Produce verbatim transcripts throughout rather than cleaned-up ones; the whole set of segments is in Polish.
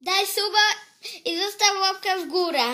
Daj suba i zostaw łapkę w górę.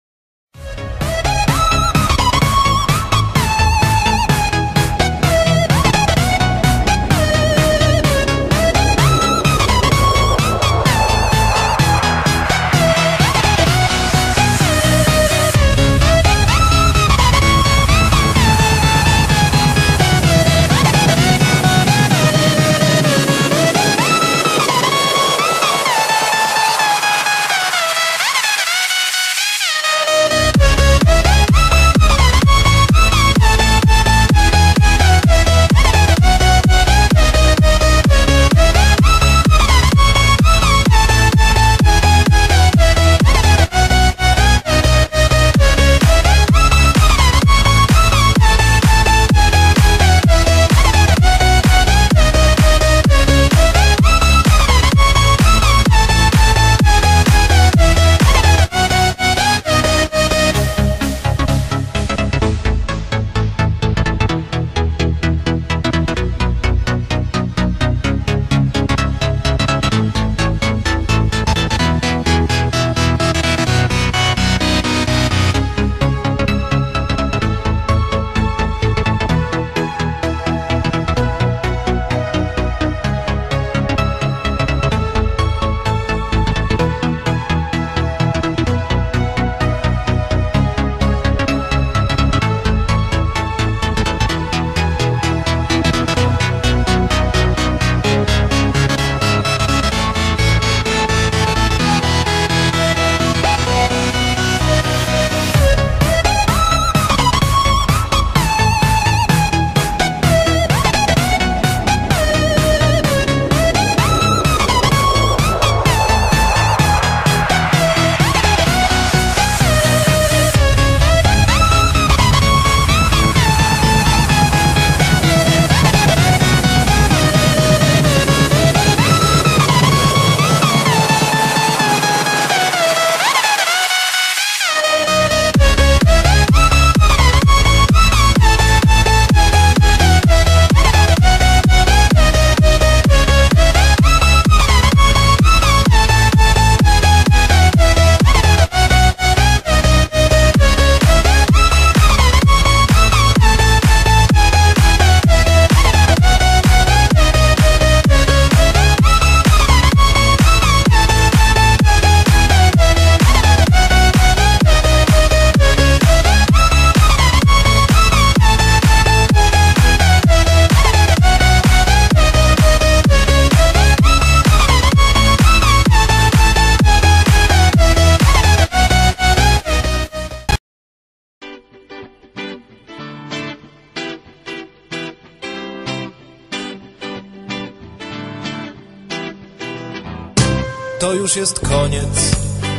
To już jest koniec,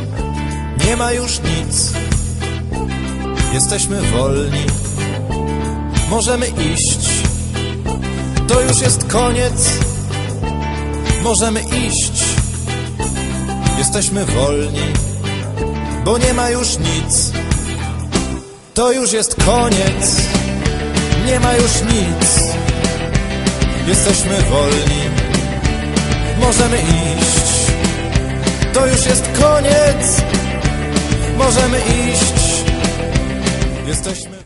nie ma już nic. Jesteśmy wolni, możemy iść. To już jest koniec, możemy iść. Jesteśmy wolni, bo nie ma już nic. To już jest koniec, nie ma już nic. Jesteśmy wolni, możemy iść. To już jest koniec, możemy iść. Jesteśmy...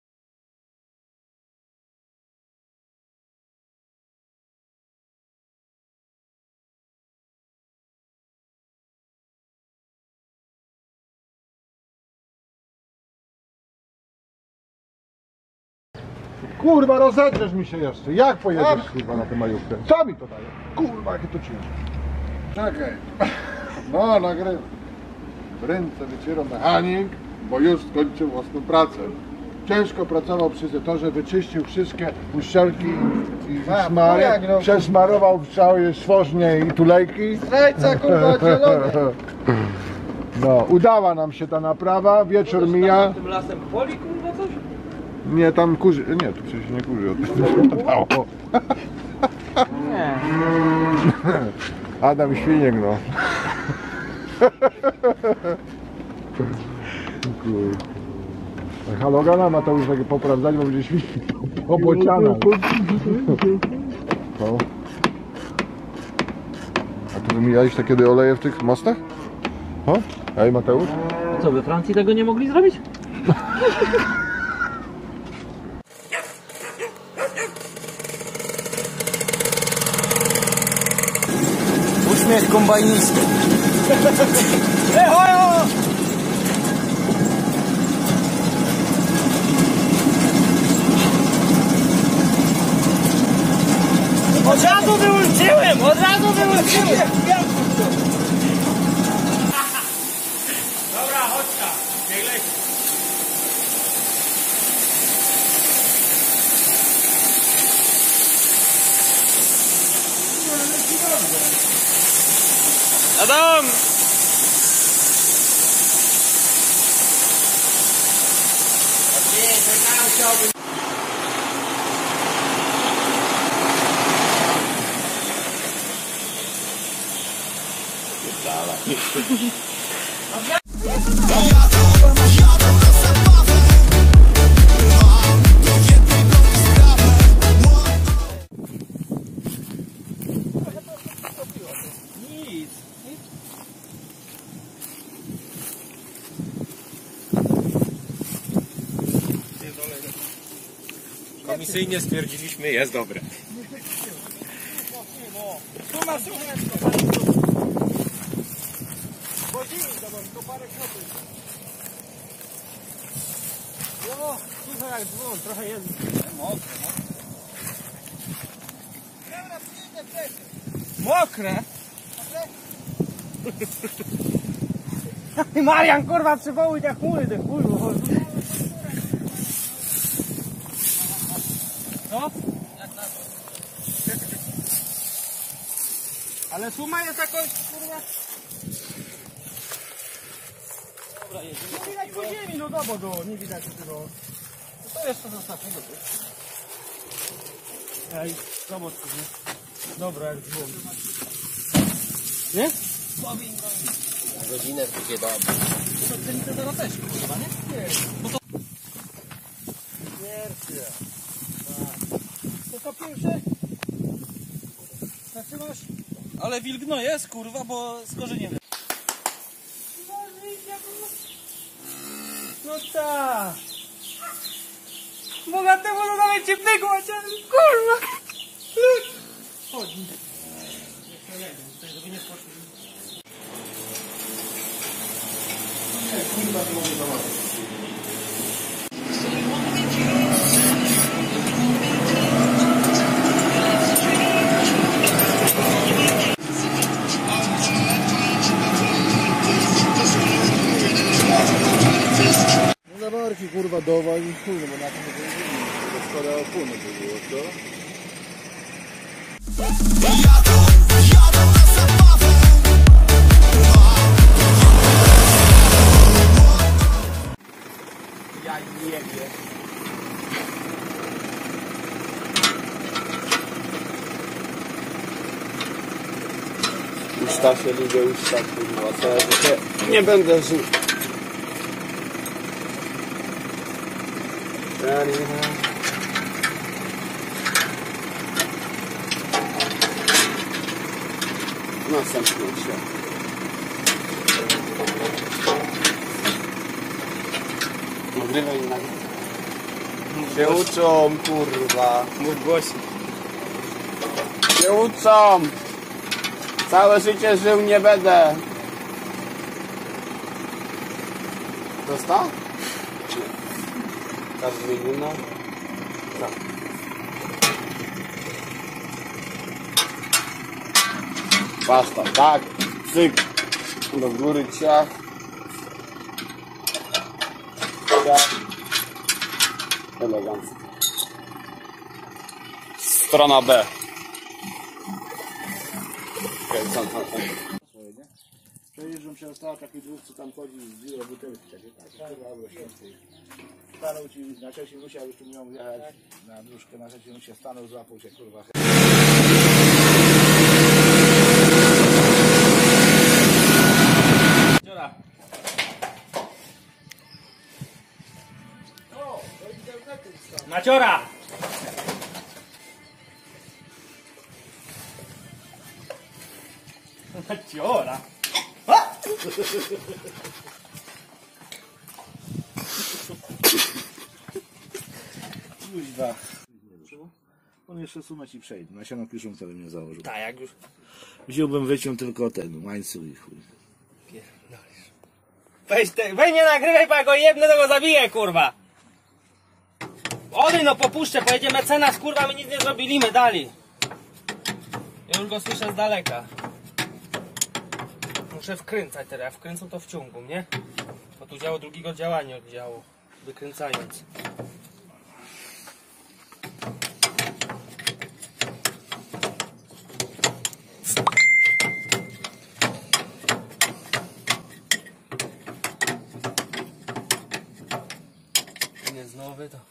Kurwa, rozedrzesz mi się jeszcze. Jak pojedziesz, kurwa, na tę majówkę? Co mi to daje? Kurwa, jakie to ciężkie. Czekaj. No, nagrywam. Ręce wycierał mechanik, bo już skończył własną pracę. Ciężko pracował przy zetorze, wyczyścił wszystkie uszczelki i smary, no, przesmarował w całej stworznie i tulejki. Zdrajca, kurwa, zielony. No, udała nam się ta naprawa, wieczór mija. Tym lasem poli, kurwa, coś? Nie, tam kurzy... Nie, tu przecież nie kurzy od tego. Nie. Adam Świniek, no. Halogana ma to już takie poprawdzać, bo będzie świetnie obociana. No. A tu Mijaliś te kiedy oleje w tych mostach? O? Ej, Mateusz? Co, we Francji tego nie mogli zrobić? Uśmiech kombajnisty. Od razu wyłączyłem! Od razu wyłączyłem! Dobra, chodź tam. Niech leci. Adam! Komisyjnie stwierdziliśmy, jest dobre. Suma, suma! To parę kropek. O, słuchaj jak dzwon, trochę jest mokre, no. Mokre? Marian, kurwa, przywołuj te chmury, te chuju. No? Ale suma jest jakoś, kurwa... Dobra, jedziemy. Nie widać po ziemi, no dobra go, nie widać tego. No to jeszcze zostawmy go tu. Ej, zobacz tu, nie? Dobra, jak dzwon. Nie? Godzinę będzie dobrze. To ten to teraz też, kurwa, nie? Nie. No to... Wiercie. Tak. To to pierwsze? Zatrzymasz? Ale wilgno jest, kurwa, bo z korzeniem. No tak. Bogatego no nawet ciepłego, a cię, kurwa. Chodź. Nie przelejdę, tutaj żeby nie skoczył. Nie, kurwa, to mogę zobaczyć. No na barki kurwa dowal i chuj, no bo na tym nie będzie. To szkoda opłynę by było, co? Ja nie wiem. Usta się lubię, usta kurwa, co ja dzisiaj nie będę żył. Następny się. Nagrywaj i nagrywaj. Się uczą, kurwa. Mów głośno. Się uczą. Całe życie żył nie będę. Dostał? Nie. Każdy inna? Tak. Pasta, tak. Cyk. Do góry ciach. Ciach. Elegancko. Strona B. Okej, tam, tam, tam. Przejeżdżam się stała taki dwóch, co tam chodzi z biura butelki takie, tak, stanął ci, na trzecim musiał już tu miał jechać na nóżkę, na trzecim się stanął, złapał się kurwa. Dziura. Maciora! Fiola. A! Kuźwa. On jeszcze sunąć i przejdzie. Na siano piszą, wcale mnie założył. Tak, jak już. Wziąłbym, wyciął tylko ten łańcuch i chuj. Pierdolisz. Weź, te, weź nie nagrywaj, bo jak go jebnę, to go zabiję, kurwa. Ody, no popuszczę, pojedzie mecenas, kurwa, my nic nie zrobili, my dali. Ja już go słyszę z daleka. Muszę wkręcać teraz, wkręcą to w ciągu, nie? Bo tu działo drugiego działania oddziału, wykręcając. Nie jest nowy, to...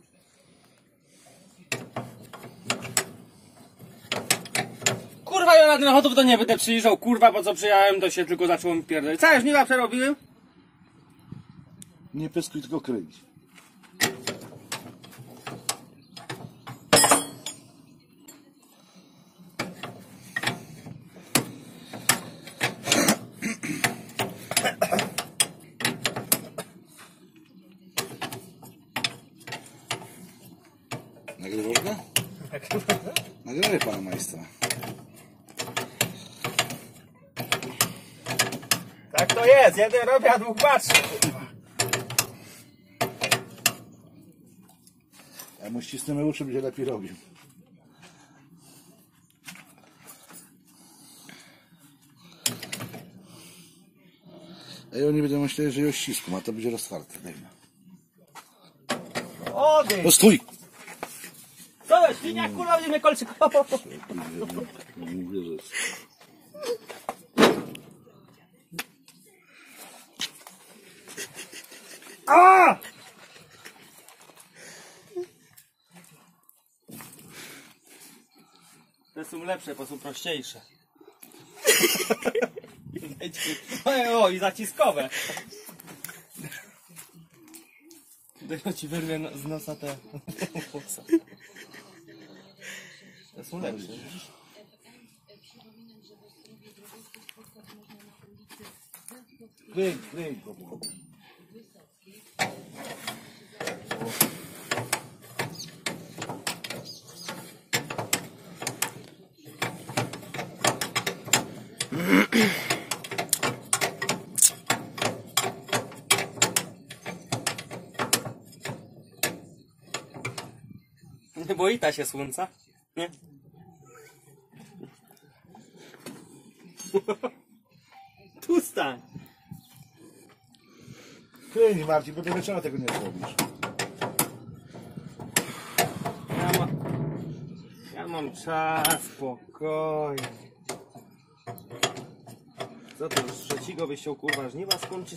Kurwa, ja na ten ochotów to nie będę przyjeżdżał, kurwa, po co przyjechałem, to się tylko zaczęło mi pierdolić. Całe żniwa przerobiłem? Nie pyskuj, tylko kryć. Nagrywasz go? Nagrywaj pana majstra. Tak to jest, jeden robi, a dwóch patrzy. Ja mu ścisnąmy uszy, będzie lepiej robił. Ej, oni będą myśleli, że ją ścisku, a to będzie roztwarte. Dajmy. Ody! No stój! Co to, świniak, kurwa, będzie mnie kolczyk. Nie wierzę. A! Te są lepsze, bo są prościejsze. O, i zaciskowe. Tylko ci wyrwie no, z nosa te... Te są lepsze. Kryj, kryj go. Nie boi ta się słońca? Nie? Tu stań. Kryj, Marcin, bo do wieczora tego nie zrobisz. Ja, ma... ja mam czas, spokojnie. Co to już trzeciego byś chciał, kurwa, żniwa skończyć?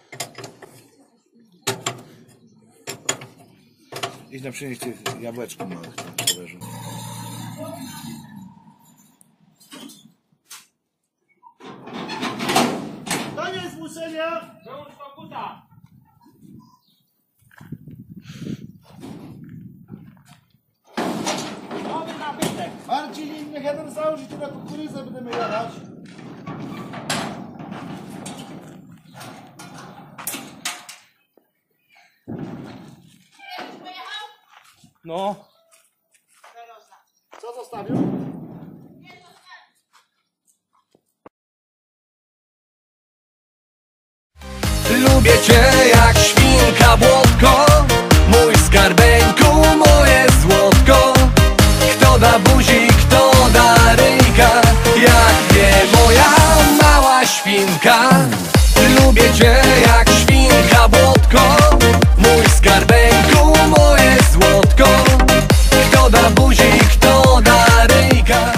Idź na przynieść tych jabłeczków małych tam leżą. Koniec muszenia! Wyłącz komputa! Nowy nabytek! Marcin, niech jeden założy tu na kukurydzę, będziemy jechać. No. Co zostawił? Lubię cię jak świnka Błotko, mój skarbeńku, moje złotko. Kto da buzi, kto da ryjka, jak nie moja mała świnka. Lubię cię jak świnka Błotko, mój skarbeńku, moje złotko. Kto da buzi, kto da ryjka.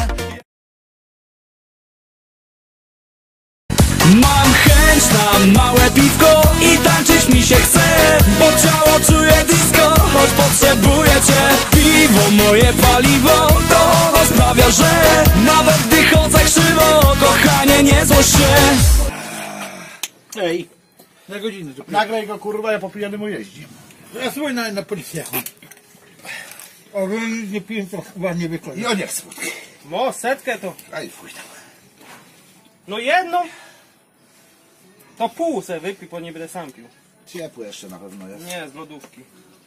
Mam chęć na małe piwko i tańczyć mi się chce, bo ciało czuje disco, choć potrzebuję cię. Piwo moje paliwo, to ono sprawia, że nawet gdy chodzę krzywo, kochanie, nie złość się. Ej, na godzinę. Nagraj go, kurwa, ja po pijanemu jeździ. Ja słuchaj na, na policję. O, nie piję, to chyba nie wykonam. Ja nie chcę. Mo, setkę to. Aj, fuj tam. No jedno? To pół se wypij, bo nie będę sam pił. Ciepłe jeszcze na pewno jest. Nie, z lodówki.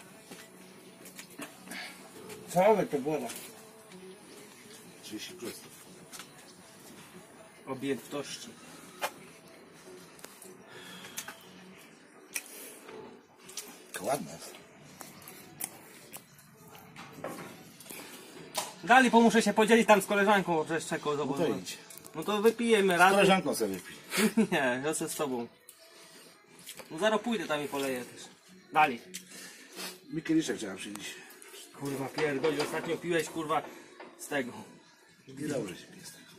Całe to woda. trzydzieści procent. Objętości. Ładne jest. Dalej, bo muszę się podzielić tam z koleżanką, bo przecież czekał No to zobaczymy. idź. No to wypijemy Z razem. koleżanką sobie wypij. Nie, ja chcę z tobą. No zaraz pójdę tam i poleję też. Dalej. Mi kieliszek trzeba przynieść. Kurwa pierdoli, ostatnio piłeś kurwa z tego. Nie dobrze się pije z tego.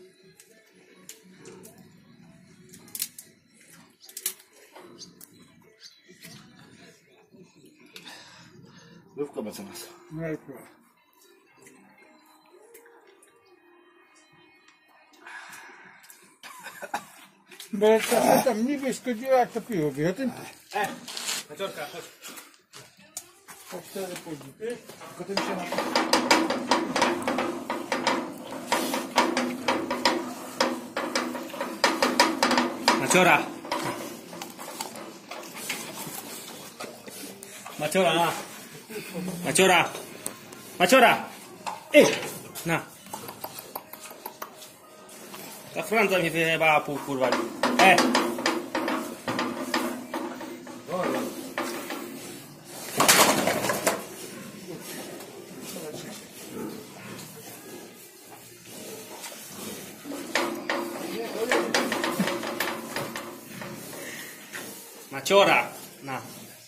Lówko mecenas. Bo to tam niby szkodziło jak to piwo wie, o tym E, Maciorka, chodź. po cztery później. Tylko tym się na... Maciora. Maciora, na. Maciora. Maciora. Ej, na. Ta Franca mnie wyjebała pół kurwa. E. Maciora. Na.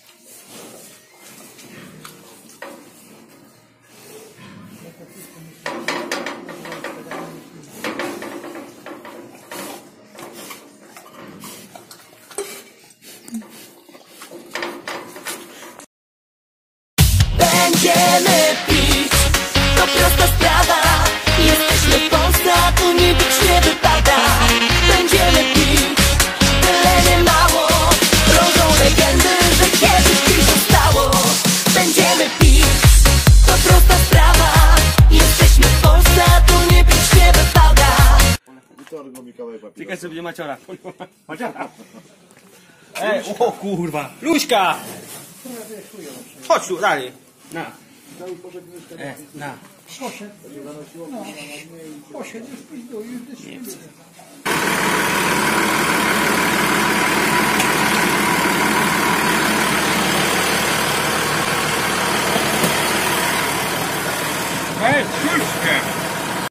Będziemy pić, to prosta sprawa. Jesteśmy w Polsce, a tu nie pić nie wypada. Będziemy pić, tyle nie mało. Krążą legendy, że kiedyś pić zostało. Będziemy pić, to prosta sprawa. Jesteśmy w Polsce, a tu nie pić nie wypada. Witorgo Mikołaj papierosa. Czekaj sobie Maciora. Maciora. E, o kurwa. Luśka. Chodź tu, dalej. Na. E, na. Poszedł już pić, bo już Nie chcę.